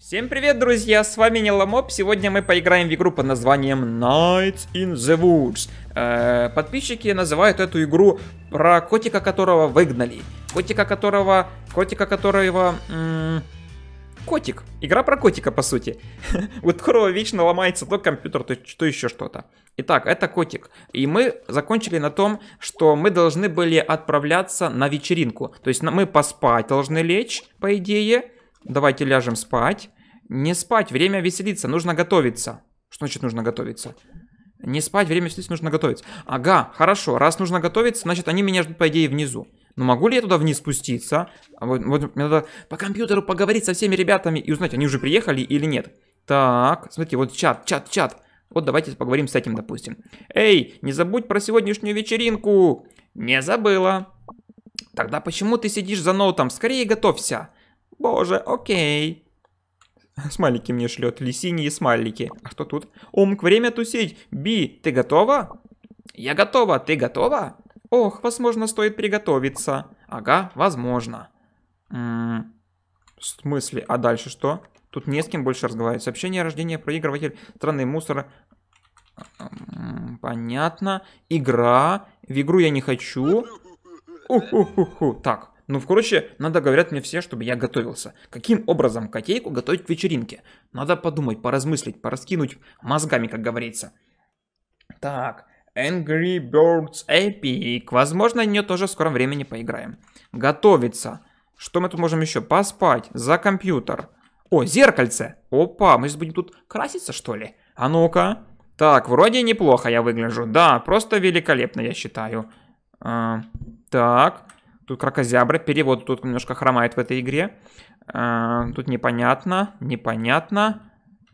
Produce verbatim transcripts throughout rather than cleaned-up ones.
Всем привет, друзья, с вами Неломоп. Сегодня мы поиграем в игру под названием Nights in the Woods. Э, подписчики называют эту игру про котика, которого выгнали. Котика, которого... Котика, которого... М- котик. Игра про котика, по сути. У которого вечно ломается то компьютер, то, то еще что-то. Итак, это котик. И мы закончили на том, что мы должны были отправляться на вечеринку. То есть мы поспать должны лечь, по идее. Давайте ляжем спать. Не спать, время веселиться, нужно готовиться. Что значит нужно готовиться? Не спать, время веселиться, нужно готовиться. Ага, хорошо, раз нужно готовиться, значит они меня ждут, по идее, внизу. Но могу ли я туда вниз спуститься? Вот, вот мне надо по компьютеру поговорить со всеми ребятами и узнать, они уже приехали или нет. Так, смотрите, вот чат, чат, чат. Вот давайте поговорим с этим, допустим. Эй, не забудь про сегодняшнюю вечеринку. Не забыла. Тогда почему ты сидишь за ноутом? Скорее готовься. Боже, окей. Смайлики мне шлет, или синие смайлики. А что тут? Омк, время тусить. Би, ты готова? Я готова, ты готова? Ох, возможно, стоит приготовиться. Ага, возможно. М-м, в смысле? А дальше что? Тут не с кем больше разговаривать. Сообщение о рождении, проигрыватель, странный мусор. М-м, понятно. Игра. В игру я не хочу. Ух-ух-ух-ух. Так. Ну, короче, надо, говорят мне все, чтобы я готовился. Каким образом котейку готовить к вечеринке? Надо подумать, поразмыслить, пораскинуть мозгами, как говорится. Так, Angry Birds Epic. Возможно, в нее тоже в скором времени поиграем. Готовиться. Что мы тут можем еще? Поспать. За компьютер. О, зеркальце. Опа, мы сейчас будем тут краситься, что ли? А ну-ка. Так, вроде неплохо я выгляжу. Да, просто великолепно, я считаю. А, так. Тут кракозябра, перевод тут немножко хромает в этой игре. А, тут непонятно, непонятно.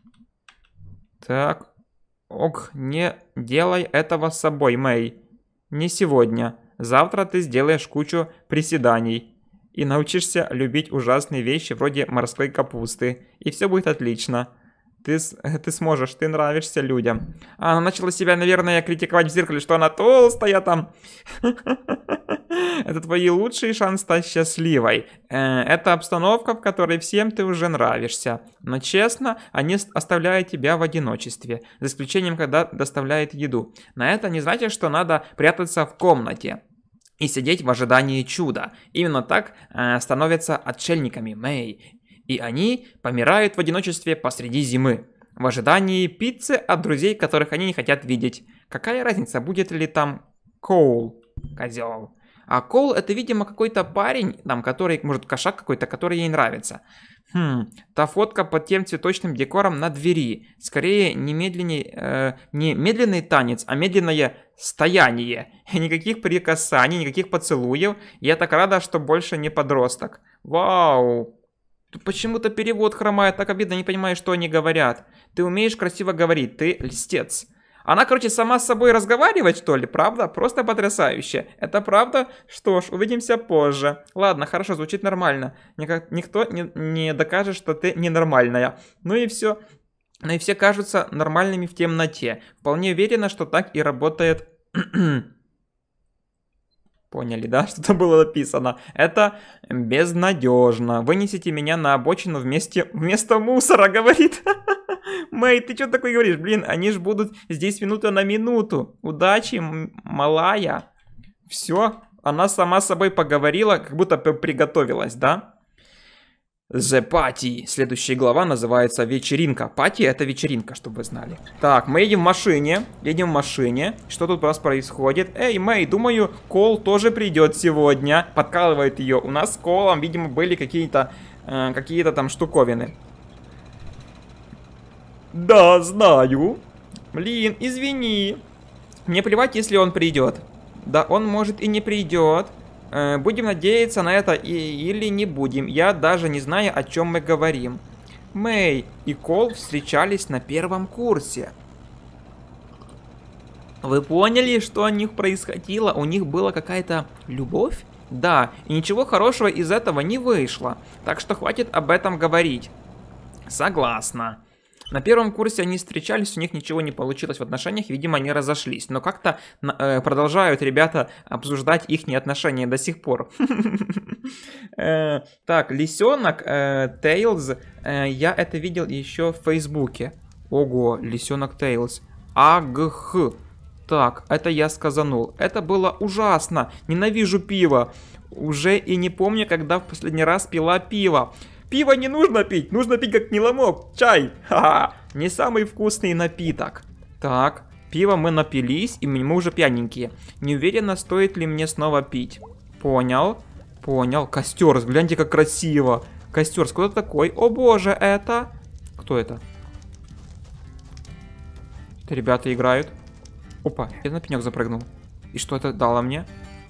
Так. Ок, не делай этого с собой, Мэй. Не сегодня. Завтра ты сделаешь кучу приседаний. И научишься любить ужасные вещи вроде морской капусты. И все будет отлично. Ты, ты сможешь, ты нравишься людям. А, она начала себя, наверное, критиковать в зеркале, что она толстая там. Это твои лучшие шансы стать счастливой. Это обстановка, в которой всем ты уже нравишься. Но честно, они оставляют тебя в одиночестве. За исключением, когда доставляют еду. На это не значит, что надо прятаться в комнате и сидеть в ожидании чуда. Именно так становятся отшельниками, Мэй. И они помирают в одиночестве посреди зимы, в ожидании пиццы от друзей, которых они не хотят видеть. Какая разница, будет ли там Коул, козел. А Коул это, видимо, какой-то парень, там, который, может, кошак какой-то, который ей нравится. Хм, та фотка под тем цветочным декором на двери. Скорее, не, медленней, э, не медленный танец, а медленное стояние. Никаких прикасаний, никаких поцелуев. Я так рада, что больше не подросток. Вау. Тут почему-то перевод хромает, так обидно, не понимаю, что они говорят. Ты умеешь красиво говорить, ты льстец. Она, короче, сама с собой разговаривает, что ли, правда? Просто потрясающе. Это правда? Что ж, увидимся позже. Ладно, хорошо, звучит нормально. Никак, никто не, не докажет, что ты ненормальная. Ну и все. Ну и все кажутся нормальными в темноте. Вполне уверена, что так и работает... Поняли, да? Что-то было написано. Это безнадежно. Вынесите меня на обочину вместе, вместо мусора, говорит. Мэй, ты что такое говоришь? Блин, они ж будут здесь минута на минуту. Удачи, малая. Все, она сама с собой поговорила, как будто приготовилась, да? The Party. Следующая глава называется Вечеринка. Пати это вечеринка, чтобы вы знали. Так, мы едем в машине. Едем в машине. Что тут у нас происходит? Эй, Мэй, думаю, Кол тоже придет сегодня. Подкалывает ее. У нас с Колом, видимо, были какие-то э, какие-то там штуковины. Да, знаю. Блин, извини. Мне плевать, если он придет. Да, он может и не придет. Будем надеяться на это и, или не будем. Я даже не знаю, о чем мы говорим. Мэй и Кол встречались на первом курсе. Вы поняли, что у них происходило? У них была какая-то любовь? Да, и ничего хорошего из этого не вышло. Так что хватит об этом говорить. Согласна. На первом курсе они встречались, у них ничего не получилось в отношениях, видимо, они разошлись. Но как-то э, продолжают ребята обсуждать их отношения до сих пор. Э, Так, лисенок, Тейлз, я это видел еще в Фейсбуке. Ого, лисенок Тейлз. Агх. Так, это я сказанул. Это было ужасно. Ненавижу пиво. Уже и не помню, когда в последний раз пила пиво. Пиво не нужно пить, нужно пить как меломок, чай. Ха-ха. Не самый вкусный напиток. Так, пиво мы напились, и мы уже пьяненькие. Не уверена, стоит ли мне снова пить. Понял, понял. Костер, гляньте, как красиво. Костер, кто такой? О боже, это... Кто это? Это ребята играют. Опа, я на пенек запрыгнул. И что это дало мне?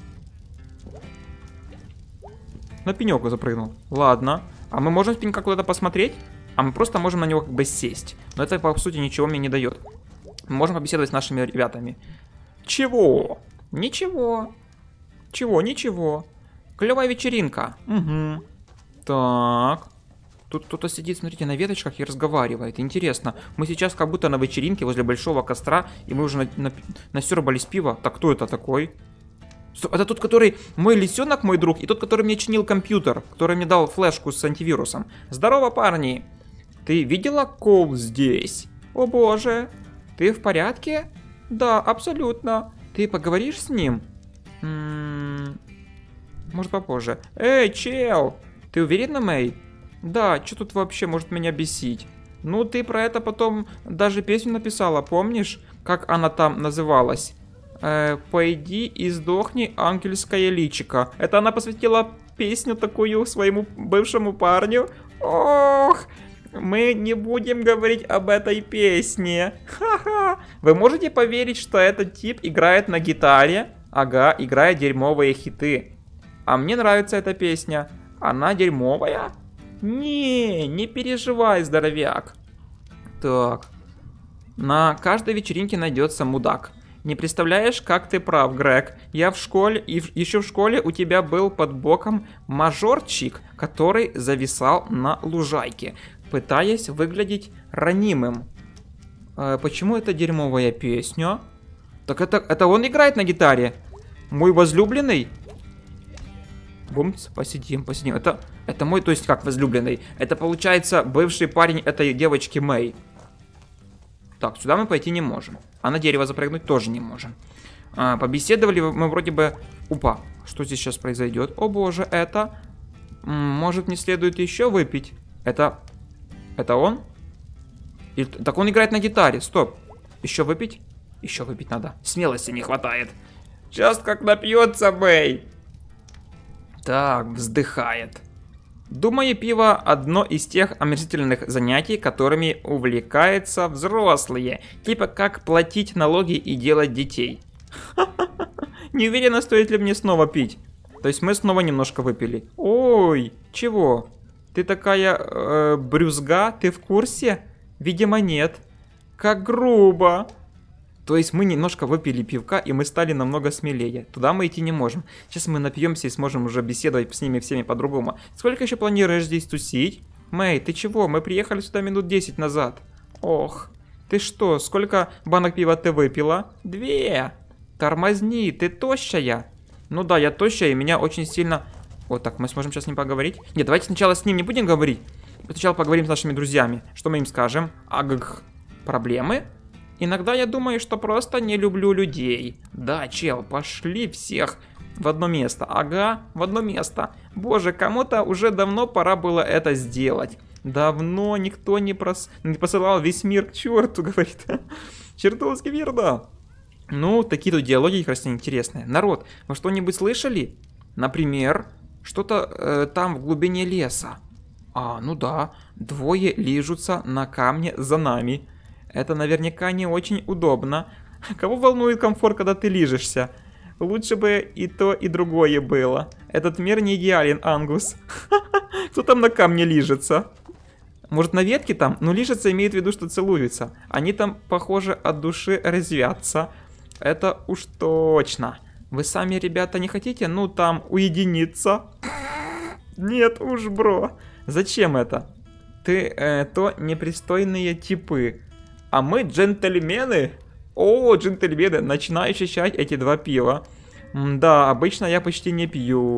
На пенек запрыгнул. Ладно. А мы можем с пенька куда-то посмотреть? А мы просто можем на него как бы сесть. Но это, по сути, ничего мне не дает. Мы можем побеседовать с нашими ребятами. Чего? Ничего. Чего? Ничего. Клевая вечеринка. Угу. Так. Тут кто-то сидит, смотрите, на веточках и разговаривает. Интересно. Мы сейчас как будто на вечеринке возле большого костра, и мы уже на, на, насербались пива. Так, кто это такой? Это тот, который мой лисенок, мой друг, и тот, который мне чинил компьютер, который мне дал флешку с антивирусом. Здорово, парни. Ты видела Коул здесь? О боже. Ты в порядке? Да, абсолютно. Ты поговоришь с ним? М-м-м, может, попозже. Эй, чел! Ты уверена, Мэй? Да, что тут вообще может меня бесить? Ну, ты про это потом даже песню написала, помнишь? Как она там называлась? Э, «Пойди и сдохни, ангельское личико». Это она посвятила песню такую своему бывшему парню? Ох, мы не будем говорить об этой песне. Ха-ха. Вы можете поверить, что этот тип играет на гитаре? Ага, играет дерьмовые хиты. А мне нравится эта песня. Она дерьмовая? Не, не переживай, здоровяк. Так. На каждой вечеринке найдется мудак. Не представляешь, как ты прав, Грег. Я в школе, и в, еще в школе у тебя был под боком мажорчик, который зависал на лужайке, пытаясь выглядеть ранимым. Э, почему это дерьмовая песня? Так это, это он играет на гитаре? Мой возлюбленный? Бумц, посидим, посидим. Это, это мой, то есть как возлюбленный? Это получается бывший парень этой девочки Мэй. Так, сюда мы пойти не можем. А на дерево запрыгнуть тоже не можем. А, побеседовали мы вроде бы... Упа, что здесь сейчас произойдет? О боже, это... Может, не следует еще выпить? Это... Это он? Или... Так он играет на гитаре, стоп. Еще выпить? Еще выпить надо. Смелости не хватает. Сейчас как напьется, Мэй. Так, вздыхает. Думаю, пиво одно из тех омерзительных занятий, которыми увлекаются взрослые. Типа как платить налоги и делать детей. Не уверена, стоит ли мне снова пить. То есть мы снова немножко выпили. Ой, чего? Ты такая э, брюзга? Ты в курсе? Видимо, нет. Как грубо. То есть мы немножко выпили пивка, и мы стали намного смелее. Туда мы идти не можем. Сейчас мы напьемся и сможем уже беседовать с ними всеми по-другому. Сколько еще планируешь здесь тусить? Мэй, ты чего? Мы приехали сюда минут десять назад. Ох, ты что, сколько банок пива ты выпила? Две. Тормозни, ты тощая. Ну да, я тощая, и меня очень сильно... Вот так, мы сможем сейчас с ним поговорить? Нет, давайте сначала с ним не будем говорить. Сначала поговорим с нашими друзьями. Что мы им скажем? Агх. Проблемы? Иногда я думаю, что просто не люблю людей. Да, чел, пошли всех в одно место. Ага, в одно место. Боже, кому-то уже давно пора было это сделать. Давно никто не, прос... не посылал весь мир к черту, говорит. Чертовски верно. Ну, такие тут диалоги как раз интересные. Народ, вы что-нибудь слышали? Например, что-то э, там в глубине леса. А, ну да, двое лижутся на камне за нами. Это наверняка не очень удобно. Кого волнует комфорт, когда ты лижешься? Лучше бы и то, и другое было. Этот мир не идеален, Ангус. Кто там на камне лижется? Может, на ветке там? Но лижется имеет в виду, что целуются. Они там, похоже, от души резвятся. Это уж точно. Вы сами, ребята, не хотите, ну, там, уединиться? Нет уж, бро. Зачем это? Ты, э, то непристойные типы. А мы джентльмены? О, джентльмены, начинаю ощущать эти два пива. М да, обычно я почти не пью.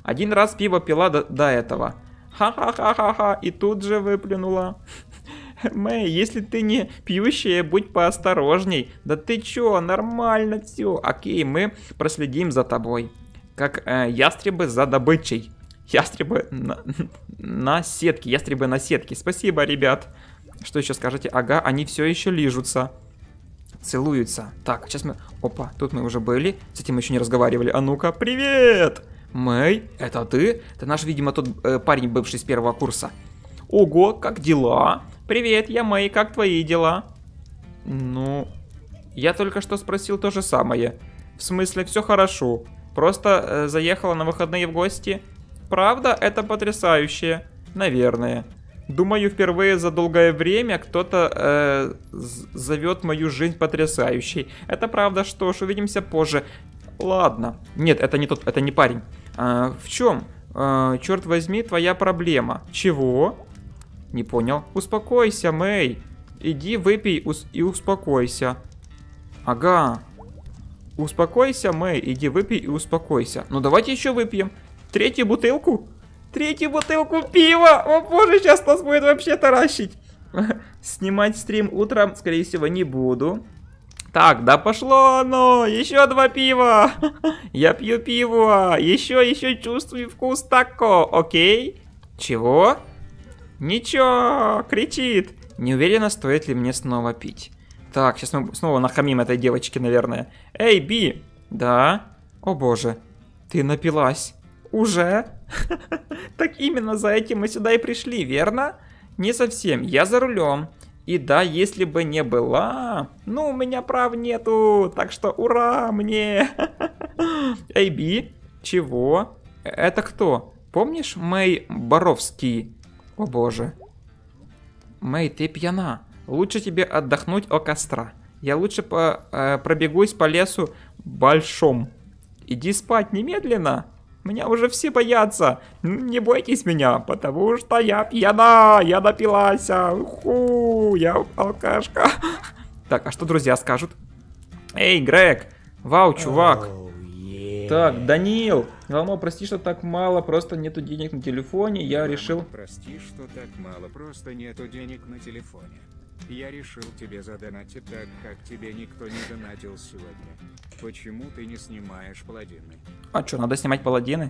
Один раз пиво пила до, до этого. Ха-ха-ха-ха-ха. И тут же выплюнула. Мэй, если ты не пьющая, будь поосторожней. Да ты чё, нормально все. Окей, мы проследим за тобой. Как э, ястребы за добычей. Ястребы на, на сетке. Ястребы на сетке. Спасибо, ребят. Что еще скажете? Ага, они все еще лижутся. Целуются. Так, сейчас мы... Опа, тут мы уже были. С этим мы еще не разговаривали. А ну-ка, привет! Мэй, это ты? Это наш, видимо, тот э, парень, бывший с первого курса. Ого, как дела? Привет, я Мэй, как твои дела? Ну, я только что спросил то же самое. В смысле, все хорошо. Просто э, заехала на выходные в гости. Правда, это потрясающе. Наверное. Думаю, впервые за долгое время кто-то э, зовет мою жизнь потрясающей. Это правда, что ж, увидимся позже. Ладно. Нет, это не тот, это не парень. А, в чем, а, черт возьми, твоя проблема? Чего? Не понял. Успокойся, Мэй. Иди выпей ус и успокойся. Ага. Успокойся, Мэй. Иди выпей и успокойся. Ну давайте еще выпьем. Третью бутылку? Третью бутылку пива! О боже, сейчас нас будет вообще таращить. Снимать стрим утром, скорее всего, не буду. Так, да пошло оно! Еще два пива! Я пью пиво! Еще, еще чувствую вкус тако, окей? Чего? Ничего, кричит. Не уверена, стоит ли мне снова пить. Так, сейчас мы снова нахамим этой девочке, наверное. Эй, Би! Да? О боже, ты напилась. Уже? Так именно за этим мы сюда и пришли, верно? Не совсем, я за рулем. И да, если бы не была, ну, у меня прав нету, так что ура мне. Эй, Би, чего? Это кто? Помнишь Мэй Боровский? О боже. Мэй, ты пьяна. Лучше тебе отдохнуть у костра. Я лучше по, э, пробегусь по лесу большом. Иди спать немедленно. Меня уже все боятся. Не бойтесь меня, потому что я пьяна. Я напилась. Уху, я алкашка. Так, а что друзья скажут? Эй, Грег. Вау, чувак. Oh, yeah. Так, Данил. Ламо, прости, что так мало. Просто нету денег на телефоне. Я Ламо, решил... Прости, что так мало. Просто нету денег на телефоне. Я решил тебе задонатить так, как тебе никто не донатил сегодня. Почему ты не снимаешь паладины? А что, надо снимать паладины?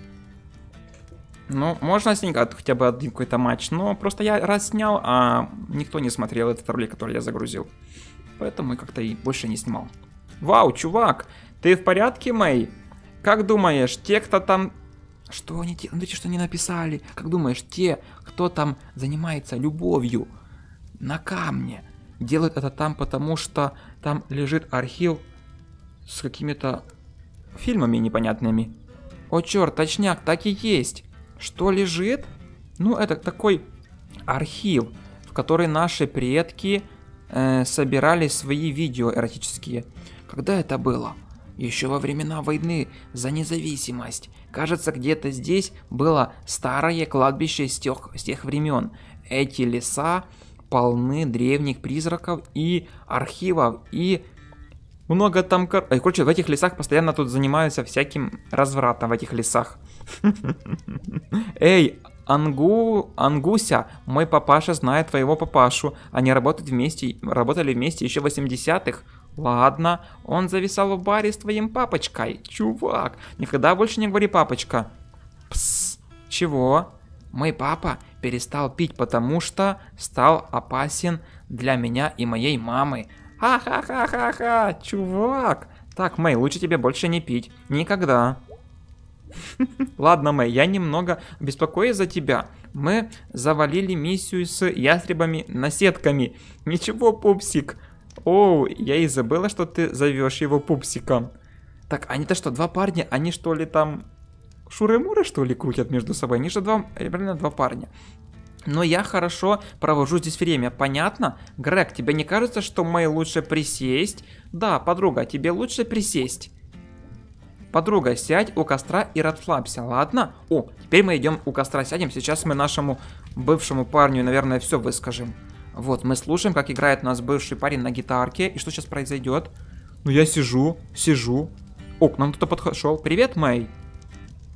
Ну, можно снять хотя бы один какой-то матч, но просто я раз снял, а никто не смотрел этот ролик, который я загрузил. Поэтому как-то и больше не снимал. Вау, чувак, ты в порядке, Мэй? Как думаешь, те, кто там... Что они, смотрите, что они написали? Как думаешь, те, кто там занимается любовью на камне, делают это там, потому что там лежит архив с какими-то фильмами непонятными. О, черт, точняк, так и есть. Что лежит? Ну, это такой архив, в который наши предки э, собирали свои видео эротические. Когда это было? Еще во времена войны за независимость. Кажется, где-то здесь было старое кладбище с тех, с тех времен. Эти леса полны древних призраков и архивов, и много там... Ой, короче, в этих лесах постоянно тут занимаются всяким развратом, в этих лесах. Эй, Ангу... Ангуся, мой папаша знает твоего папашу. Они работают вместе, работали вместе еще в восьмидесятых. Ладно, он зависал в баре с твоим папочкой. Чувак, никогда больше не говори папочка. Псс, чего? Мой папа перестал пить, потому что стал опасен для меня и моей мамы. Ха-ха-ха-ха-ха, чувак. Так, Мэй, лучше тебе больше не пить. Никогда. Ладно, Мэй, я немного беспокоюсь за тебя. Мы завалили миссию с ястребами-наседками. Ничего, пупсик. Оу, я и забыла, что ты зовешь его пупсиком. Так, они-то что, два парня? Они что ли там... Шуры-муры, что ли, крутят между собой? Они же два, реально два парня. Но я хорошо провожу здесь время, понятно? Грег, тебе не кажется, что Мэй лучше присесть? Да, подруга, тебе лучше присесть. Подруга, сядь у костра и расслабься, ладно? О, теперь мы идем у костра сядем. Сейчас мы нашему бывшему парню, наверное, все выскажем. Вот, мы слушаем, как играет у нас бывший парень на гитарке. И что сейчас произойдет? Ну, я сижу, сижу. О, к нам кто-то подошел. Привет, Мэй.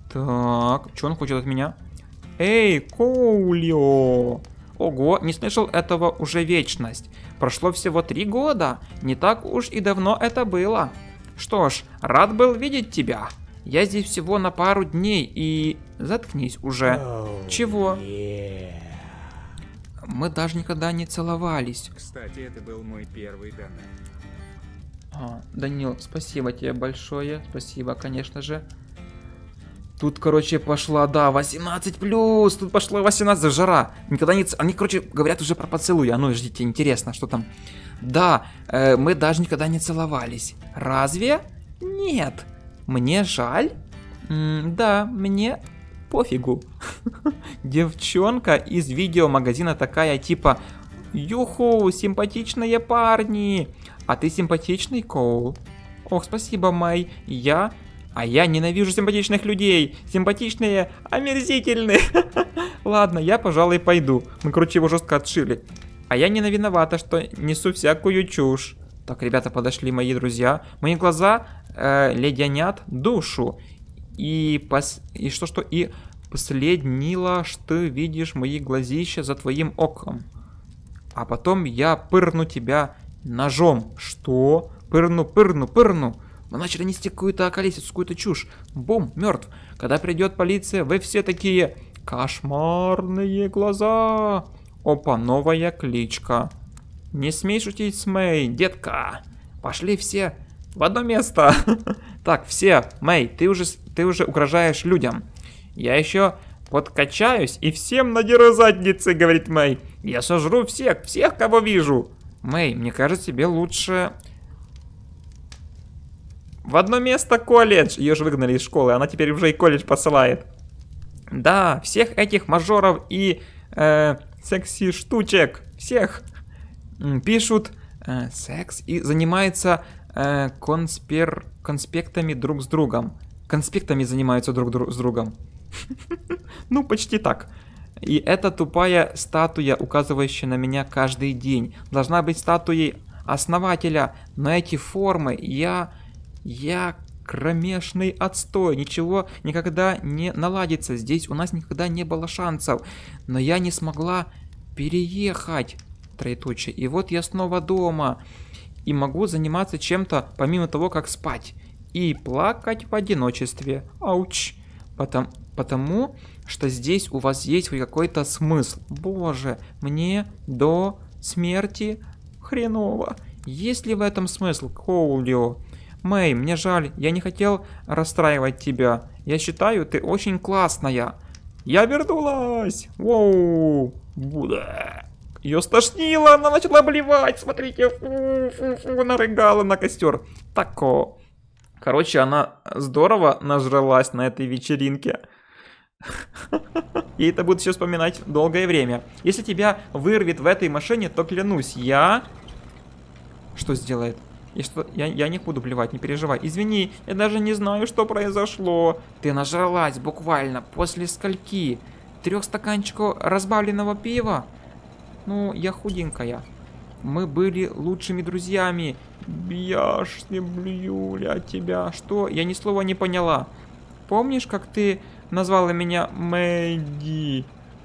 Так, что он хочет от меня? Эй, Коулио! Ого, не слышал этого уже вечность. Прошло всего три года. Не так уж и давно это было. Что ж, рад был видеть тебя. Я здесь всего на пару дней и... Заткнись уже. Oh, Чего? Yeah. Мы даже никогда не целовались. Кстати, это был мой первый донат. А, Данил, спасибо тебе большое. Спасибо, конечно же. Тут, короче, пошла, да, восемнадцать плюс. Тут пошла восемнадцать, жара. Никогда не... Они, короче, говорят уже про поцелуй. А ну, ждите, интересно, что там. Да, э, мы даже никогда не целовались. Разве? Нет. Мне жаль? М да, мне пофигу. Девчонка из видеомагазина такая, типа... Юху, симпатичные парни. А ты симпатичный, Коул? Ох, спасибо, Май. Я... А я ненавижу симпатичных людей. Симпатичные, омерзительные. Ладно, я, пожалуй, пойду. Мы, короче, его жестко отшили. А я не виновата, что несу всякую чушь. Так, ребята, подошли мои друзья. Мои глаза э, леденят душу. И, пос... и что-что? И последнило, что видишь мои глазища за твоим оком. А потом я пырну тебя ножом. Что? Пырну, пырну, пырну. Мы начали нести какую-то околесицу, какую-то чушь. Бум, мертв. Когда придет полиция, вы все такие кошмарные глаза. Опа, новая кличка. Не смей шутить с Мэй, детка. Пошли все в одно место. Так, все, Мэй, ты уже, ты уже угрожаешь людям. Я еще подкачаюсь и всем надеру задницы, говорит Мэй. Я сожру всех, всех, кого вижу. Мэй, мне кажется, тебе лучше... В одно место колледж. Ее же выгнали из школы, она теперь уже и колледж посылает. Да, всех этих мажоров и э, секси-штучек, всех пишут э, секс и занимаются э, конспер... конспектами друг с другом. Конспектами занимаются друг, друг с другом. Ну, почти так. И эта тупая статуя, указывающая на меня каждый день, должна быть статуей основателя. Но эти формы я... Я кромешный отстой, ничего никогда не наладится, здесь у нас никогда не было шансов, но я не смогла переехать, троеточие, и вот я снова дома, и могу заниматься чем-то, помимо того, как спать, и плакать в одиночестве, ауч, потому, потому что здесь у вас есть хоть какой-то смысл, боже, мне до смерти хреново, есть ли в этом смысл, Коулио? Мэй, мне жаль, я не хотел расстраивать тебя. Я считаю, ты очень классная. Я вернулась! Воу! Буда! Ее стошнило, она начала блевать. Смотрите, фу, фу, фу, она рыгала на костер. Тако. Короче, она здорово нажралась на этой вечеринке. И это будет еще вспоминать долгое время. Если тебя вырвет в этой машине, то клянусь, я... Что сделает? Я, что, я, я не буду плевать, не переживай. Извини, я даже не знаю, что произошло. Ты нажралась буквально после скольки? Трех стаканчиков разбавленного пива? Ну, я худенькая. Мы были лучшими друзьями. Я ж не блюю от тебя. Что? Я ни слова не поняла. Помнишь, как ты назвала меня Мэдди?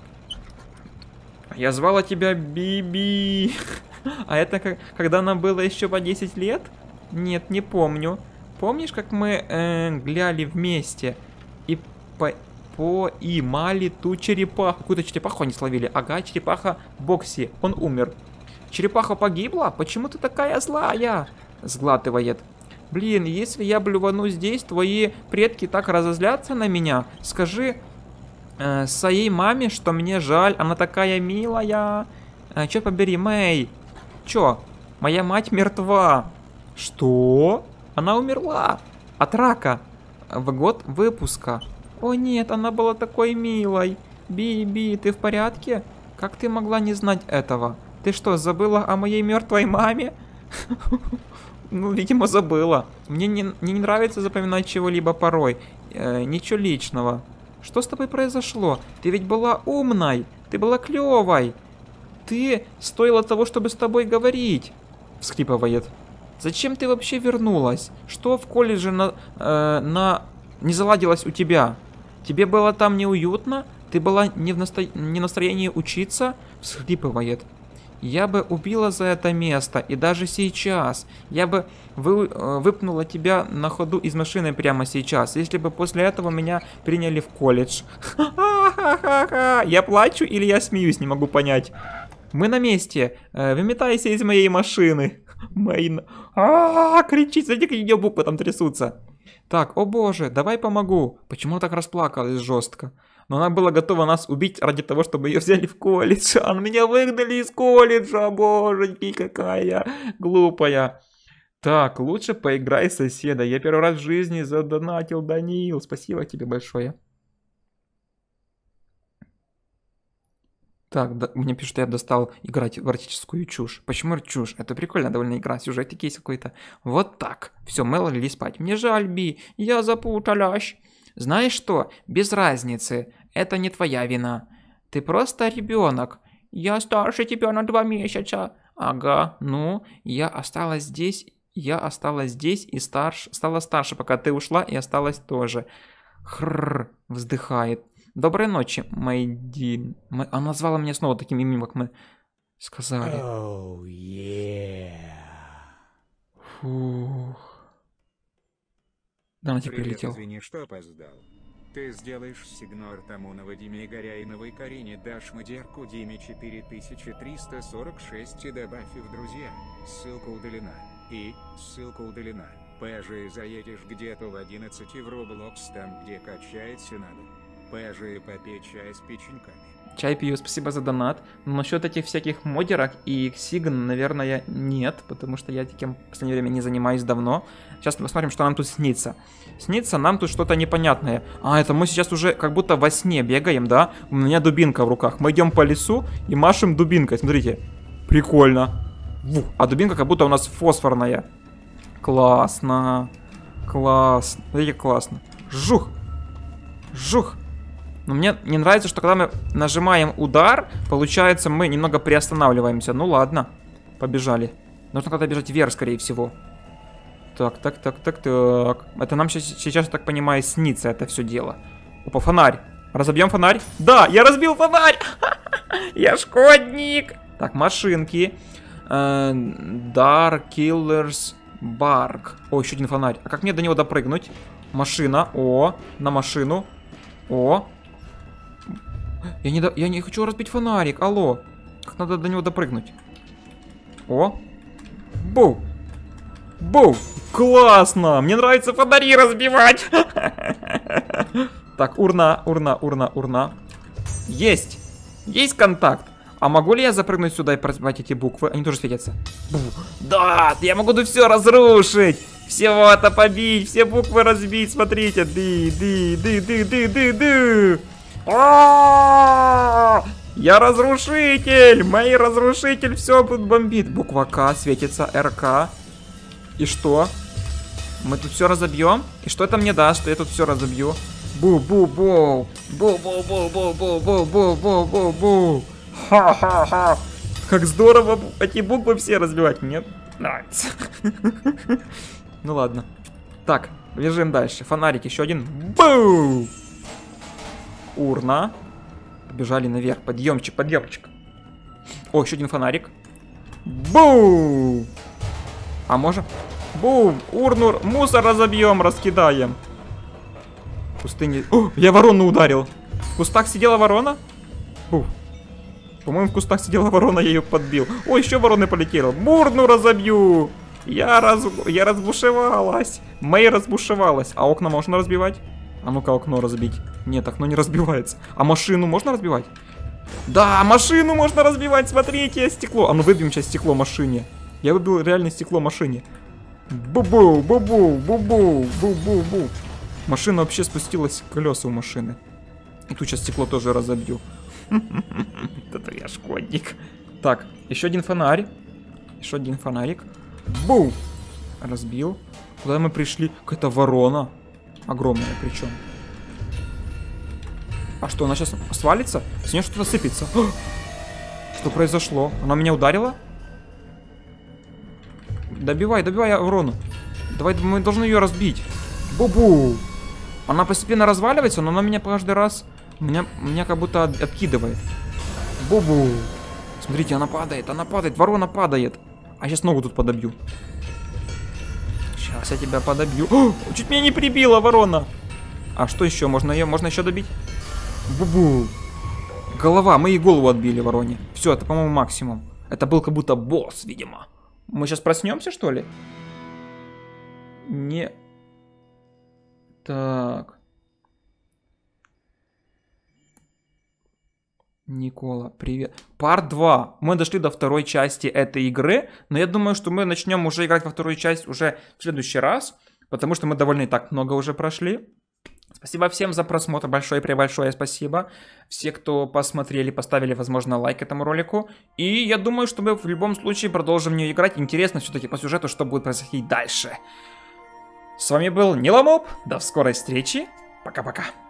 Я звала тебя Биби. А это как, когда нам было еще по десять лет? Нет, не помню. Помнишь, как мы э, гляли вместе и по поймали ту черепаху? Какую-то черепаху они словили. Ага, черепаха Бокси. Он умер. Черепаха погибла? Почему ты такая злая? Сглатывает. Блин, если я блювану здесь, твои предки так разозлятся на меня. Скажи э, своей маме, что мне жаль. Она такая милая. Э, Черт побери, Мэй. Чё? Моя мать мертва. Что? Она умерла. От рака. В год выпуска. О нет, она была такой милой. Биби, ты в порядке? Как ты могла не знать этого? Ты что, забыла о моей мертвой маме? Ну, видимо, забыла. Мне не, не нравится запоминать чего-либо порой. Э, ничего личного. Что с тобой произошло? Ты ведь была умной. Ты была клевой. Ты стоило того, чтобы с тобой говорить. Всхлипывает. Зачем ты вообще вернулась? Что в колледже на, э, на... не заладилось у тебя? Тебе было там неуютно? Ты была не в, насто... не в настроении учиться? Всхлипывает. Я бы убила за это место, и даже сейчас. Я бы вы... выпнула тебя на ходу из машины прямо сейчас, если бы после этого меня приняли в колледж. Ха-ха-ха-ха. Я плачу или я смеюсь, не могу понять. Мы на месте. Выметайся из моей машины. Мои... А-а-а, кричит, смотрите, как ее буквы там трясутся. Так, о боже, давай помогу. Почему она так расплакалась жестко? Но она была готова нас убить ради того, чтобы ее взяли в колледж. А меня выгнали из колледжа, боженьки, какая я глупая. Так, лучше поиграй с соседа. Я первый раз в жизни задонатил, Данил. Спасибо тебе большое. Так, да, мне пишут, я достал играть в эротическую чушь. Почему чушь? Это прикольно довольно игра, сюжетик есть какой-то. Вот так. Все, мы легли спать. Мне жаль, Би, я запуталась. Знаешь что? Без разницы. Это не твоя вина. Ты просто ребенок. Я старше тебя на два месяца. Ага, ну, я осталась здесь. Я осталась здесь и старш... стала старше, пока ты ушла, и осталась тоже. Хрррр, вздыхает. Доброй ночи, Мэйди. Мы... Она назвала меня снова таким именем, как мы сказали. Oh, yeah. Фух. Да, она теперь Привет, прилетел. извини, что опоздал. Ты сделаешь сигнор тому Диме Горяиновой Карине, дашь мадерку Диме четыре тысячи триста сорок шесть и добавь в друзья. Ссылка удалена. И ссылка удалена. Позже заедешь где-то в одиннадцать в Roblox, там где качается надо. Позже попей чай с печеньками. Чай пью, спасибо за донат. Но насчет этих всяких модерок и сигн, наверное, нет, потому что я таким в последнее время не занимаюсь давно. Сейчас мы посмотрим, что нам тут снится. Снится нам тут что-то непонятное. А, это мы сейчас уже как будто во сне бегаем, да? У меня дубинка в руках. Мы идем по лесу и машем дубинкой. Смотрите. Прикольно. Вух. А дубинка как будто у нас фосфорная. Классно. Классно. Смотрите, классно. Жух. Жух. Но мне не нравится, что когда мы нажимаем удар, получается, мы немного приостанавливаемся. Ну ладно, побежали. Нужно когда бежать вверх, скорее всего. Так, так, так, так, так. Это нам сейчас, сейчас, я так понимаю, снится это все дело. Опа, фонарь. Разобьем фонарь? Да, я разбил фонарь! Я шкодник! Так, машинки. Dark Killers Bark. О, еще один фонарь. А как мне до него допрыгнуть? Машина. О, на машину. О. Я не, до... я не хочу разбить фонарик, алло. Как надо до него допрыгнуть? О. Бу. Бу. Классно. Мне нравится фонари разбивать. Так, урна, урна, урна, урна. Есть. Есть контакт. А могу ли я запрыгнуть сюда и прозбивать эти буквы? Они тоже светятся. Бу. Да, я могу тут все разрушить. Всего это побить, все буквы разбить. Смотрите. Ды, ды, ды, ды, ды, ды, ды. Я разрушитель! Мой разрушитель все тут бомбит. Буква К светится, РК. И что? Мы тут все разобьем? И что это мне даст, что я тут все разобью? Бу-бу-бу! Бу-бу-бу-бу-бу-бу-бу-бу-бу! Ха-ха-ха! Как здорово эти буквы все разбивать. Мне нравится. Ну ладно. Так, бежим дальше. Фонарик еще один. Бу! Урна. Побежали наверх. Подъемчик, подъемчик. О, еще один фонарик. Бу! А можем? Бум! Урну, мусор разобьем, раскидаем. Пустыни. О, я ворону ударил. В кустах сидела ворона? Бу. По-моему, в кустах сидела ворона, я ее подбил. О, еще вороны полетела. Бурну разобью. Я, раз... я разбушевалась. Мэй разбушевалась. А окна можно разбивать? А ну-ка, окно разбить. Нет, окно не разбивается. А машину можно разбивать? Да, машину можно разбивать, смотрите, стекло. А ну выбьем сейчас стекло машине. Я выбил реально стекло машине. Бу-бу, бу-бу, бу-бу, бу-бу-бу. Машина вообще спустилась, колеса у машины. И тут сейчас стекло тоже разобью. Это я шкодник. Так, еще один фонарь. Еще один фонарик. Бу! Разбил. Куда мы пришли? Какая-то ворона. Огромная причем. А что, она сейчас свалится? С нее что-то сыпется. Что произошло? Она меня ударила? Добивай, добивай ворону. Давай, мы должны ее разбить. Бу-бу! Она постепенно разваливается, но она меня каждый раз... Меня, меня как будто от, откидывает. Бубу. Смотрите, она падает, она падает, ворона падает. А сейчас ногу тут подобью. Сейчас я тебя подобью. О, чуть меня не прибила ворона. А что еще? Можно ее, можно еще добить? Бубу. Голова, мы ей голову отбили вороне. Все, это, по-моему, максимум. Это был как будто босс, видимо. Мы сейчас проснемся, что ли? Не... Так. Никола, привет. Парт два. Мы дошли до второй части этой игры, но я думаю, что мы начнем уже играть во вторую часть уже в следующий раз, потому что мы довольно и так много уже прошли. Спасибо всем за просмотр, большое-пребольшое спасибо. Все, кто посмотрели, поставили, возможно, лайк этому ролику. И я думаю, что мы в любом случае продолжим в нее играть. Интересно все-таки по сюжету, что будет происходить дальше. С вами был Ниламоп. До скорой встречи. Пока-пока.